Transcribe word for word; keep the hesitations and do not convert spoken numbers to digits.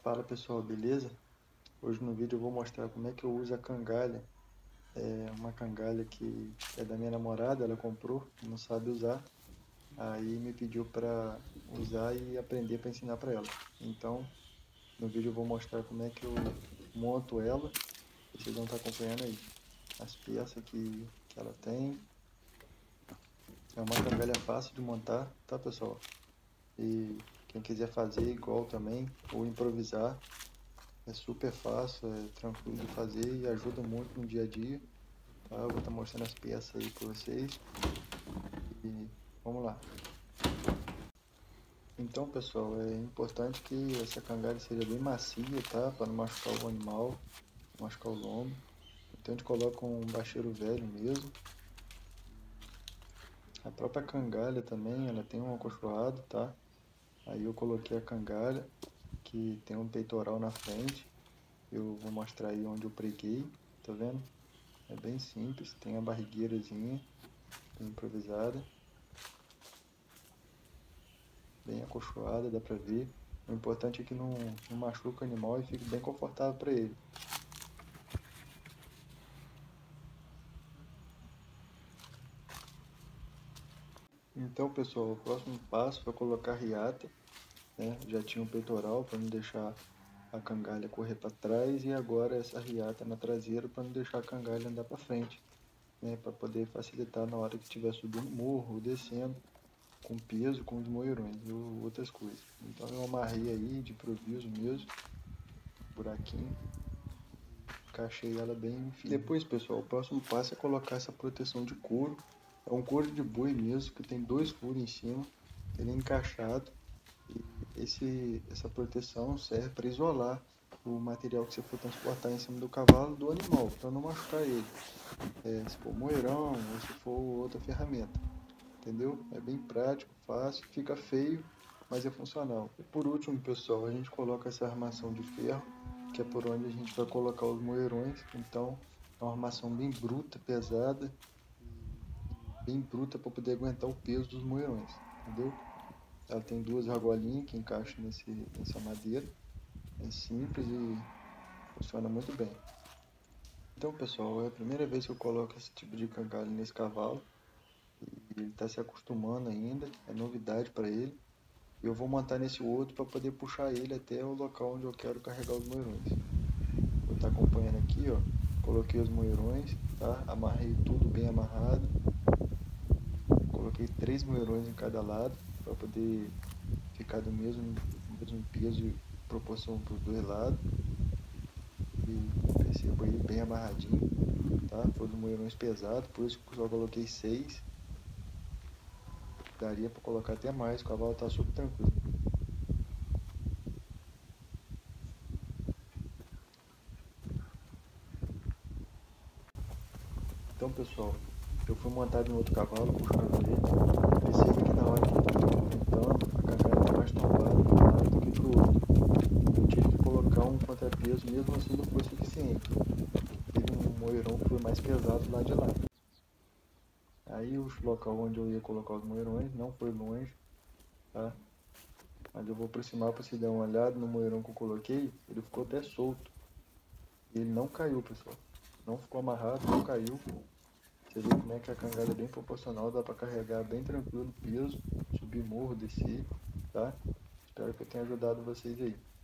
Fala pessoal, beleza? Hoje no vídeo eu vou mostrar como é que eu uso a cangalha. É uma cangalha que é da minha namorada, ela comprou, não sabe usar. Aí me pediu para usar e aprender para ensinar para ela. Então, no vídeo eu vou mostrar como é que eu monto ela. E vocês vão estar acompanhando aí as peças que, que ela tem. É uma cangalha fácil de montar, tá pessoal? E quem quiser fazer igual também, ou improvisar, é super fácil, é tranquilo de fazer e ajuda muito no dia a dia. Tá? Eu vou estar mostrando as peças aí para vocês e vamos lá. Então, pessoal, é importante que essa cangalha seja bem macia, tá? Para não machucar o animal, não machucar o lombo. Então a gente coloca um bacheiro velho mesmo. A própria cangalha também, ela tem um acolchoado, tá? Aí eu coloquei a cangalha, que tem um peitoral na frente. Eu vou mostrar aí onde eu preguei, tá vendo? É bem simples, tem a barrigueirazinha, bem improvisada, bem acolchoada, dá pra ver. O importante é que não, não machuque o animal e fique bem confortável para ele. Então, pessoal, o próximo passo foi colocar a riata, né? Já tinha um peitoral para não deixar a cangalha correr para trás e agora essa riata na traseira para não deixar a cangalha andar para frente, né? Para poder facilitar na hora que estiver subindo o morro ou descendo, com peso, com os moirões e outras coisas. Então eu amarrei aí de improviso mesmo, buraquinho, encaixei ela bem firme. Depois, pessoal, o próximo passo é colocar essa proteção de couro. É um couro de boi mesmo, que tem dois furos em cima, ele é encaixado. E esse, essa proteção serve para isolar o material que você for transportar em cima do cavalo do animal, para não machucar ele. É, se for moeirão ou se for outra ferramenta. Entendeu? É bem prático, fácil, fica feio, mas é funcional. E por último, pessoal, a gente coloca essa armação de ferro, que é por onde a gente vai colocar os moeirões. Então, é uma armação bem bruta, pesada, bem bruta para poder aguentar o peso dos moeirões, entendeu? Ela tem duas argolinhas que encaixam nesse, nessa madeira. É simples e funciona muito bem. Então, pessoal, é a primeira vez que eu coloco esse tipo de cangalho nesse cavalo. E ele está se acostumando ainda, é novidade para ele. Eu vou montar nesse outro para poder puxar ele até o local onde eu quero carregar os moirões. Vou estar acompanhando aqui, ó. Coloquei os moirões, tá? Amarrei tudo bem amarrado. Coloquei três moirões em cada lado para poder ficar do mesmo, mesmo peso e proporção para os dois lados. E percebo aí bem amarradinho, tá? Foram moirões pesados, por isso que eu só coloquei seis. Daria para colocar até mais, o cavalo está super tranquilo. Então, pessoal, eu fui montado em outro cavalo, puxando ele. Perceba que na hora que eu estou montando, a cangalha está mais tombada para um lado do que para o outro. Eu tive que colocar um contrapeso, mesmo assim não foi suficiente. Teve um moirão que foi mais pesado lá de lá. Aí o local onde eu ia colocar os moirões não foi longe, tá? Mas eu vou aproximar para você dar uma olhada no moirão que eu coloquei, ele ficou até solto. E ele não caiu, pessoal. Não ficou amarrado, não caiu. Você vê como é que a cangalha é bem proporcional, dá para carregar bem tranquilo o peso, subir morro, descer, tá? Espero que eu tenha ajudado vocês aí.